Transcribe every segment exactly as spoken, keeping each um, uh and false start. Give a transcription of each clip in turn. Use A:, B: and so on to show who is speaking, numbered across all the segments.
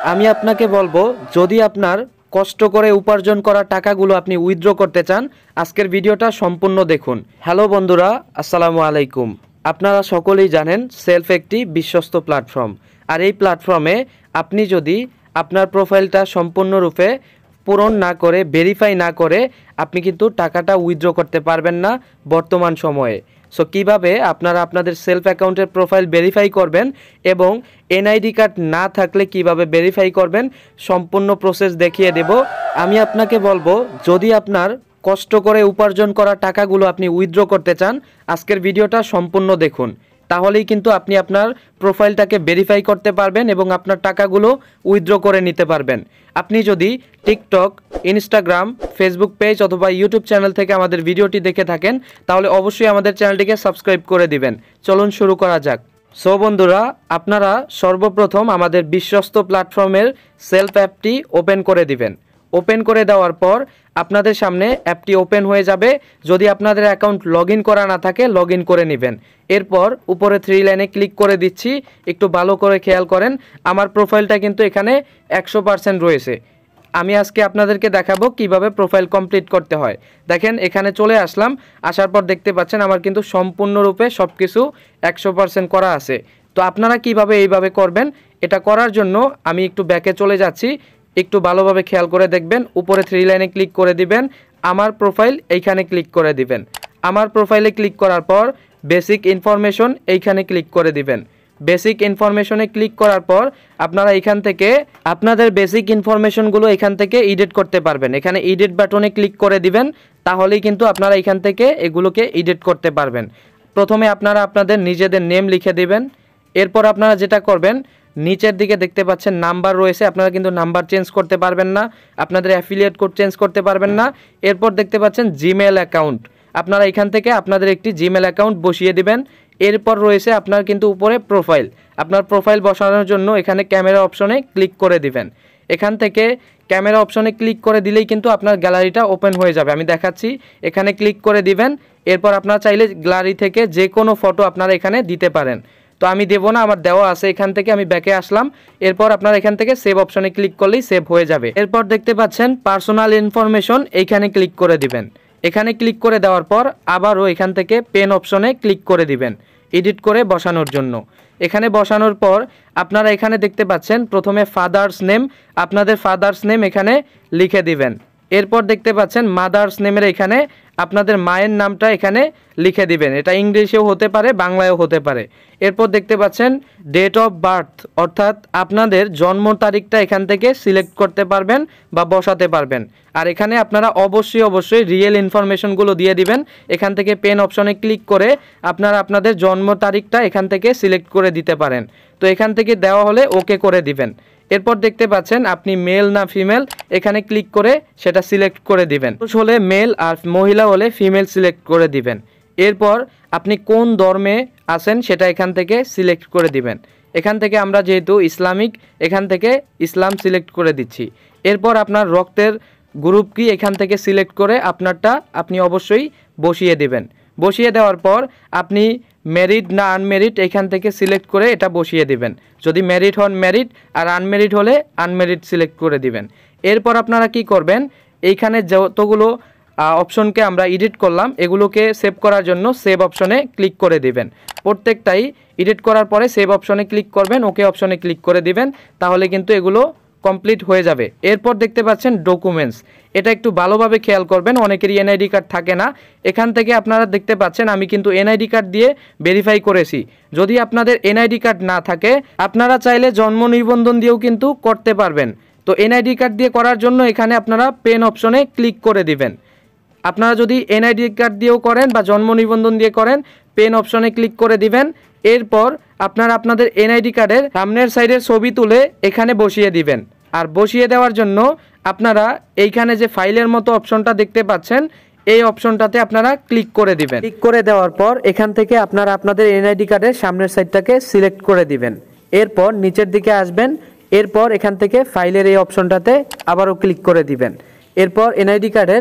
A: আমি আপনাকে বলবো যদি আপনার কষ্ট করে উপার্জন করা টাকাগুলো আপনি উইথড্র করতে চান আজকের ভিডিওটা সম্পূর্ণ দেখুন। হ্যালো বন্ধুরা, আসসালামু আলাইকুম। আপনারা সকলেই জানেন সেলফ একটি বিশ্বস্ত প্ল্যাটফর্ম, আর এই প্ল্যাটফর্মে আপনি যদি আপনার প্রোফাইলটা সম্পূর্ণরূপে পূরণ না করে ভেরিফাই না করে আপনি কিন্তু টাকাটা উইথড্র করতে পারবেন না বর্তমান সময়ে। সো কীভাবে আপনারা আপনাদের সেলফ অ্যাকাউন্টের প্রোফাইল ভেরিফাই করবেন এবং এনআইডি কার্ড না থাকলে কিভাবে ভেরিফাই করবেন সম্পূর্ণ প্রসেস দেখিয়ে দেব। আমি আপনাকে বলবো যদি আপনার কষ্ট করে উপার্জন করা টাকাগুলো আপনি উইথড্র করতে চান আজকের ভিডিওটা সম্পূর্ণ দেখুন, তাহলেই কিন্তু আপনি আপনার প্রোফাইলটাকে ভেরিফাই করতে পারবেন এবং আপনার টাকাগুলো উইথড্র করে নিতে পারবেন। আপনি যদি টিকটক, ইনস্টাগ্রাম, ফেসবুক পেজ অথবা ইউটিউব চ্যানেল থেকে আমাদের ভিডিওটি দেখে থাকেন তাহলে অবশ্যই আমাদের চ্যানেলটিকে সাবস্ক্রাইব করে দিবেন। চলুন শুরু করা যাক। সো বন্ধুরা, আপনারা সর্বপ্রথম আমাদের বিশ্বস্ত প্ল্যাটফর্মের সেলফ অ্যাপটি ওপেন করে দিবেন। ওপেন করে দেওয়ার পর আপনাদের সামনে অ্যাপটি ওপেন হয়ে যাবে। যদি আপনাদের অ্যাকাউন্ট লগ ইন করা না থাকে লগ ইন করে নেবেন। এরপর উপরে থ্রি লাইনে ক্লিক করে দিচ্ছি, একটু ভালো করে খেয়াল করেন। আমার প্রোফাইলটা কিন্তু এখানে একশো পার্সেন্ট রয়েছে। আমি আজকে আপনাদেরকে দেখাবো কিভাবে প্রোফাইল কমপ্লিট করতে হয়। দেখেন এখানে চলে আসলাম, আসার পর দেখতে পাচ্ছেন আমার কিন্তু সম্পূর্ণরূপে সব কিছু একশো পার্সেন্ট করা আছে। তো আপনারা কিভাবে এইভাবে করবেন, এটা করার জন্য আমি একটু ব্যাকে চলে যাচ্ছি। একটু ভালোভাবে খেয়াল করে দেখবেন, উপরে থ্রি লাইনে ক্লিক করে দিবেন, আমার প্রোফাইল এইখানে ক্লিক করে দিবেন। আমার প্রোফাইলে ক্লিক করার পর বেসিক ইনফরমেশন এইখানে ক্লিক করে দিবেন। বেসিক ইনফরমেশনে ক্লিক করার পর আপনারা এখান থেকে আপনাদের বেসিক ইনফরমেশনগুলো এখান থেকে এডিট করতে পারবেন। এখানে এডিট বাটনে ক্লিক করে দিবেন, তাহলেই কিন্তু আপনারা এখান থেকে এগুলোকে এডিট করতে পারবেন। প্রথমে আপনারা আপনাদের নিজেদের নেম লিখে দিবেন। এরপর আপনারা যেটা করবেন, নিচের দিকে দেখতে পাচ্ছেন নাম্বার রয়েছে, আপনারা কিন্তু নাম্বার চেঞ্জ করতে পারবেন না, আপনাদের অ্যাফিলিয়েট কোড চেঞ্জ করতে পারবেন না। এরপর দেখতে পাচ্ছেন জিমেল অ্যাকাউন্ট, আপনারা এখান থেকে আপনাদের একটি জিমেল অ্যাকাউন্ট বসিয়ে দিবেন। এরপর রয়েছে আপনার কিন্তু উপরে প্রোফাইল, আপনার প্রোফাইল বসানোর জন্য এখানে ক্যামেরা অপশনে ক্লিক করে দিবেন। এখান থেকে ক্যামেরা অপশনে ক্লিক করে দিলেই কিন্তু আপনার গ্যালারিটা ওপেন হয়ে যাবে। আমি দেখাচ্ছি, এখানে ক্লিক করে দিবেন। এরপর আপনারা চাইলে গ্যালারি থেকে যে কোনো ফটো আপনারা এখানে দিতে পারেন। তো আমি দেবো না, আমার দেওয়া আছে। এখান থেকে আমি ব্যাকে আসলাম। এরপর আপনারা এখান থেকে সেভ অপশনে ক্লিক করলেই সেভ হয়ে যাবে। এরপর দেখতে পাচ্ছেন পার্সোনাল ইনফরমেশন, এইখানে ক্লিক করে দিবেন। এখানে ক্লিক করে দেওয়ার পর আবারও এখান থেকে পেন অপশনে ক্লিক করে দিবেন এডিট করে বসানোর জন্য। এখানে বসানোর পর আপনারা এখানে দেখতে পাচ্ছেন প্রথমে ফাদার্স নেম, আপনাদের ফাদার্স নেম এখানে লিখে দিবেন। এরপর দেখতে পাচ্ছেন মাদার্স নেমের এখানে আপনাদের মায়ের নামটা এখানে লিখে দিবেন। এটা ইংলিশেও হতে পারে, বাংলায়ও হতে পারে। এরপর দেখতে পাচ্ছেন ডেট অফ বার্থ, অর্থাৎ আপনাদের জন্ম তারিখটা এখান থেকে সিলেক্ট করতে পারবেন বা বসাতে পারবেন। আর এখানে আপনারা অবশ্যই অবশ্যই রিয়েল ইনফরমেশনগুলো দিয়ে দিবেন। এখান থেকে পেন অপশনে ক্লিক করে আপনারা আপনাদের জন্ম তারিখটা এখান থেকে সিলেক্ট করে দিতে পারেন। তো এখান থেকে দেওয়া হলে ওকে করে দিবেন। এরপর দেখতে পাচ্ছেন আপনি মেল না ফিমেল, এখানে ক্লিক করে সেটা সিলেক্ট করে দিবেন। পুরুষ হলে মেল আর মহিলা হলে ফিমেল সিলেক্ট করে দিবেন। এরপর আপনি কোন ধর্মে আছেন সেটা এখান থেকে সিলেক্ট করে দিবেন। এখান থেকে আমরা যেহেতু ইসলামিক, এখান থেকে ইসলাম সিলেক্ট করে দিচ্ছি। এরপর আপনার রক্তের গ্রুপ কি এখান থেকে সিলেক্ট করে আপনারটা আপনি অবশ্যই বসিয়ে দিবেন। বসিয়ে দেওয়ার পর আপনি ম্যারিড না আনম্যারিড এখান থেকে সিলেক্ট করে এটা বসিয়ে দিবেন। যদি ম্যারিড হন ম্যারিড, আর আনম্যারিড হলে আনম্যারিড সিলেক্ট করে দিবেন। এরপর আপনারা কি করবেন, এইখানে যতগুলো অপশনকে আমরা এডিট করলাম এগুলোকে সেভ করার জন্য সেভ অপশনে ক্লিক করে দিবেন। প্রত্যেকটাই এডিট করার পরে সেভ অপশনে ক্লিক করবেন, ওকে অপশনে ক্লিক করে দিবেন, তাহলে কিন্তু এগুলো কমপ্লিট হয়ে যাবে। এরপর দেখতে পাচ্ছেন ডকুমেন্টস, এটা একটু ভালোভাবে খেয়াল করবেন, অনেকেরই এনআইডি কার্ড থাকে না। এখান থেকে আপনারা দেখতে পাচ্ছেন আমি কিন্তু এনআইডি কার্ড দিয়ে ভেরিফাই করেছি। যদি আপনাদের এনআইডি কার্ড না থাকে আপনারা চাইলে জন্ম নিবন্ধন দিয়েও কিন্তু করতে পারবেন। তো এনআইডি কার্ড দিয়ে করার জন্য এখানে আপনারা পেন অপশনে ক্লিক করে দিবেন। আপনারা যদি এনআইডি কার্ড দিয়েও করেন বা জন্ম নিবন্ধন দিয়ে করেন পেন অপশনে ক্লিক করে দিবেন। এরপর আপনারা আপনাদের এনআইডি কার্ডের সামনের সাইডের ছবি তুলে এখানে বসিয়ে দিবেন। আর বসিয়ে দেওয়ার জন্য আপনারা এইখানে যে ফাইলের মতো অপশনটা দেখতে পাচ্ছেন এই অপশনটাতে আপনারা ক্লিক করে দিবেন। ক্লিক করে দেওয়ার পর এখান থেকে আপনারা আপনাদের এনআইডি কার্ডের সামনের সাইডটাকে সিলেক্ট করে দিবেন। এরপর নিচের দিকে আসবেন, এরপর এখান থেকে ফাইলের এই অপশনটাতে আবারও ক্লিক করে দিবেন। এরপর এনআইডি কার্ডের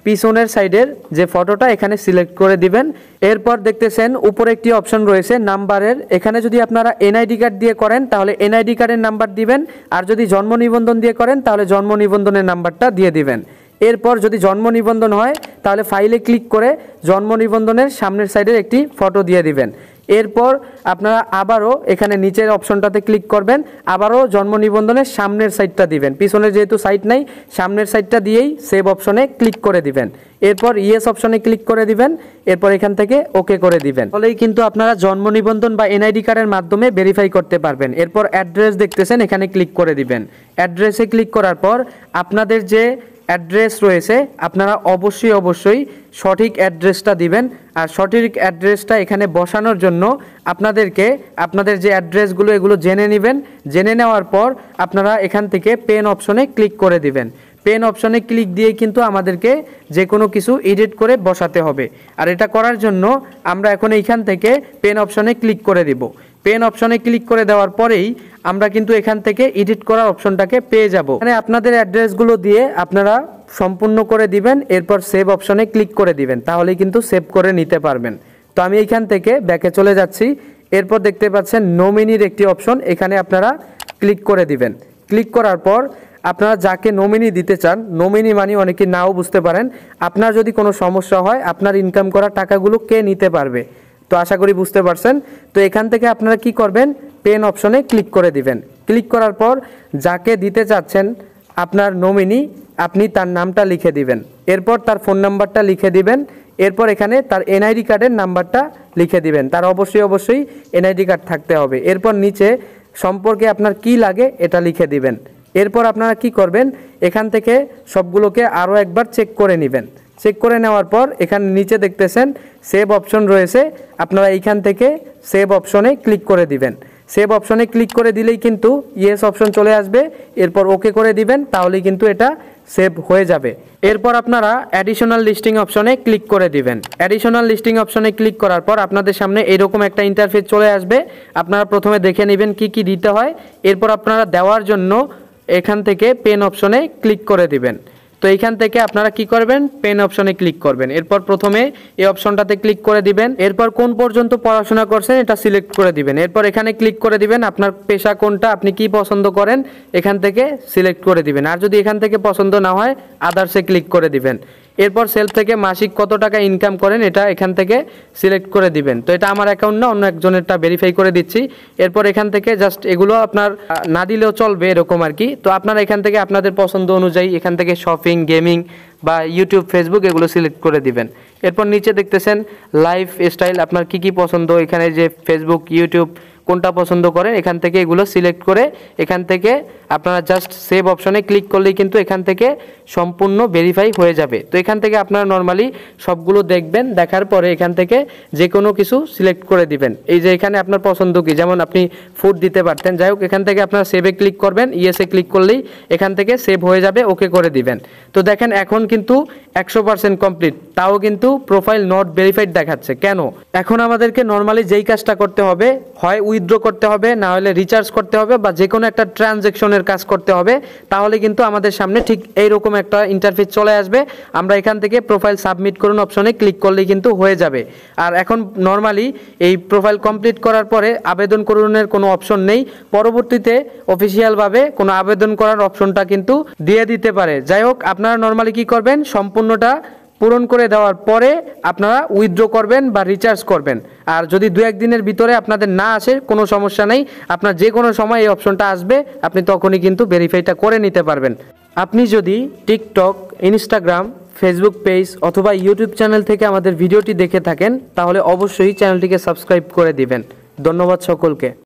A: পিছনের সাইডের যে ফটোটা এখানে সিলেক্ট করে দিবেন। এরপর দেখতেছেন উপরে একটি অপশন রয়েছে নাম্বারের, এখানে যদি আপনারা এনআইডি কার্ড দিয়ে করেন তাহলে এনআইডি কার্ডের নাম্বার দিবেন, আর যদি জন্ম নিবন্ধন দিয়ে করেন তাহলে জন্ম নিবন্ধনের নাম্বারটা দিয়ে দিবেন। এরপর যদি জন্ম নিবন্ধন হয় তাহলে ফাইলে ক্লিক করে জন্ম নিবন্ধনের সামনের সাইডের একটি ফটো দিয়ে দিবেন। এরপর আপনারা আবারও এখানে নিচের অপশনটাতে ক্লিক করবেন, আবারও জন্ম নিবন্ধনের সামনের সাইডটা দিবেন, পিছনের যেহেতু সাইড নাই সামনের সাইডটা দিয়েই সেভ অপশনে ক্লিক করে দিবেন। এরপর ইয়েস অপশনে ক্লিক করে দিবেন, এরপর এখান থেকে ওকে করে দিবেন। তাহলেই কিন্তু আপনারা জন্ম নিবন্ধন বা এনআইডি কার্ডের মাধ্যমে ভেরিফাই করতে পারবেন। এরপর অ্যাড্রেস দেখতেছেন এখানে ক্লিক করে দিবেন। অ্যাড্রেসে ক্লিক করার পর আপনাদের যে অ্যাড্রেস রয়েছে আপনারা অবশ্যই অবশ্যই সঠিক অ্যাড্রেসটা দিবেন। আর সঠিক অ্যাড্রেসটা এখানে বসানোর জন্য আপনাদেরকে আপনাদের যে অ্যাড্রেসগুলো এগুলো জেনে নেবেন। জেনে নেওয়ার পর আপনারা এখান থেকে পেন অপশনে ক্লিক করে দিবেন। পেন অপশনে ক্লিক দিয়ে কিন্তু আমাদেরকে যে কোনো কিছু এডিট করে বসাতে হবে। আর এটা করার জন্য আমরা এখন এইখান থেকে পেন অপশনে ক্লিক করে দিব। পেন অপশনে ক্লিক করে দেওয়ার পরেই আমরা কিন্তু এখান থেকে এডিট করার অপশনটাকে পেয়ে যাব। মানে আপনাদের অ্যাড্রেসগুলো দিয়ে আপনারা সম্পূর্ণ করে দিবেন, এরপর সেভ অপশনে ক্লিক করে দিবেন, তাহলেই কিন্তু সেভ করে নিতে পারবেন। তো আমি এইখান থেকে ব্যাকে চলে যাচ্ছি। এরপর দেখতে পাচ্ছেন নমিনির একটি অপশন, এখানে আপনারা ক্লিক করে দিবেন। ক্লিক করার পর আপনারা যাকে নমিনি দিতে চান, নমিনি মানে অনেকে নাও বুঝতে পারেন, আপনার যদি কোনো সমস্যা হয় আপনার ইনকাম করা টাকাগুলো কে নিতে পারবে, তো আশা করি বুঝতে পারছেন। তো এখান থেকে আপনারা কি করবেন, পেন অপশনে ক্লিক করে দিবেন। ক্লিক করার পর যাকে দিতে চাচ্ছেন আপনার নমিনি, আপনি তার নামটা লিখে দিবেন, এরপর তার ফোন নাম্বারটা লিখে দিবেন, এরপর এখানে তার এনআইডি কার্ডের নাম্বারটা লিখে দিবেন। তার অবশ্যই অবশ্যই এনআইডি কার্ড থাকতে হবে। এরপর নিচে সম্পর্কে আপনার কি লাগে এটা লিখে দিবেন। এরপর আপনারা কি করবেন, এখান থেকে সবগুলোকে আরও একবার চেক করে নেবেন। চেক করে নেওয়ার পর এখানে নিচে দেখতেছেন সেভ অপশন রয়েছে, আপনারা এইখান থেকে সেভ অপশনে ক্লিক করে দিবেন। সেভ অপশনে ক্লিক করে দিলেই কিন্তু ইয়েস অপশন চলে আসবে, এরপর ওকে করে দিবেন, তাহলেই কিন্তু এটা সেভ হয়ে যাবে। এরপর আপনারা অ্যাডিশনাল লিস্টিং অপশনে ক্লিক করে দিবেন। অ্যাডিশনাল লিস্টিং অপশনে ক্লিক করার পর আপনাদের সামনে এরকম একটা ইন্টারফেস চলে আসবে। আপনারা প্রথমে দেখে নেবেন কি কি দিতে হয়, এরপর আপনারা দেওয়ার জন্য এখান থেকে পেন অপশনে ক্লিক করে দিবেন। তো এইখান থেকে আপনারা কি করবেন, পেন অপশনে ক্লিক করবেন। এরপর প্রথমে এই অপশনটাতে ক্লিক করে দিবেন। এরপর কোন পর্যন্ত পড়াশোনা করছেন এটা সিলেক্ট করে দিবেন। এরপর এখানে ক্লিক করে দিবেন, আপনার পেশা কোনটা, আপনি কি পছন্দ করেন এখান থেকে সিলেক্ট করে দিবেন। আর যদি এখান থেকে পছন্দ না হয় আদার্সে ক্লিক করে দিবেন। এরপর সেলফ থেকে মাসিক কত টাকা ইনকাম করেন এটা এখান থেকে সিলেক্ট করে দিবেন। তো এটা আমার অ্যাকাউন্ট না, অন্য একজনেরটা ভেরিফাই করে দিচ্ছি। এরপর এখান থেকে জাস্ট এগুলো আপনার না দিলেও চলবে এরকম আর কি। তো আপনারা এখান থেকে আপনাদের পছন্দ অনুযায়ী এখান থেকে শপিং, গেমিং বা ইউটিউব, ফেসবুক এগুলো সিলেক্ট করে দিবেন। এরপর নিচে দেখতেছেন লাইফ স্টাইল, আপনার কি কি পছন্দ, এখানে যে ফেসবুক, ইউটিউব কোনটা পছন্দ করেন এখান থেকে এগুলো সিলেক্ট করে এখান থেকে আপনারা জাস্ট সেভ অপশনে ক্লিক করলেই কিন্তু এখান থেকে সম্পূর্ণ ভেরিফাই হয়ে যাবে। তো এখান থেকে আপনারা নর্মালি সবগুলো দেখবেন, দেখার পরে এখান থেকে যে কোনো কিছু সিলেক্ট করে দিবেন। এই যে এখানে আপনার পছন্দ কি, যেমন আপনি ফুড দিতে পারতেন, যাই হোক এখান থেকে আপনারা সেভে ক্লিক করবেন, ইয়েসে ক্লিক করলেই এখান থেকে সেভ হয়ে যাবে, ওকে করে দিবেন। তো দেখেন এখন কিন্তু একশো পার্সেন্ট কমপ্লিট, তাও কিন্তু প্রোফাইল নট ভেরিফাইড দেখাচ্ছে। কেন? এখন আমাদেরকে নর্মালি যেই কাজটা করতে হবে, হয় উইথড্র করতে হবে, না হলে রিচার্জ করতে হবে, বা যে কোনো একটা ট্রানজ্যাকশনের কাজ করতে হবে, তাহলে কিন্তু আমাদের সামনে ঠিক এইরকম একটা ইন্টারফেস চলে আসবে। আমরা এখান থেকে প্রোফাইল সাবমিট করুন অপশনে ক্লিক করলেই কিন্তু হয়ে যাবে। আর এখন নর্মালি এই প্রোফাইল কমপ্লিট করার পরে আবেদন করুনের কোনো অপশন নেই, পরবর্তীতে অফিসিয়ালভাবে কোনো আবেদন করার অপশনটা কিন্তু দিয়ে দিতে পারে। যাই হোক আপনারা নর্মালি কি করবেন, সম্পূর্ণটা পূরণ করে দেওয়ার পরে আপনারা উইথড্র করবেন বা রিচার্জ করবেন। আর যদি দু একদিনের ভিতরে আপনাদের না আসে কোনো সমস্যা নেই, আপনার যে কোনো সময় এই অপশনটা আসবে, আপনি তখনই কিন্তু ভেরিফাইটা করে নিতে পারবেন। আপনি যদি টিকটক, ইনস্টাগ্রাম, ফেসবুক পেজ অথবা ইউটিউব চ্যানেল থেকে আমাদের ভিডিওটি দেখে থাকেন তাহলে অবশ্যই চ্যানেলটিকে সাবস্ক্রাইব করে দিবেন। ধন্যবাদ সকলকে।